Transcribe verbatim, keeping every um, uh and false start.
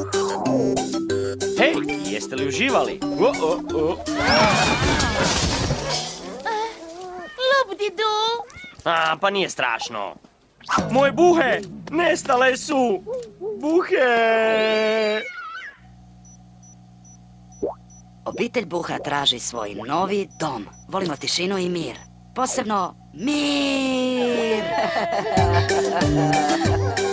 Hej, jeste li uživali? O, o, o. Lubdidu! A, pa nije strašno. Moje buhe nestale su. Buhe! Obitelj Buha traži svoj novi dom. Volimo tišinu i mir. Posebno mir!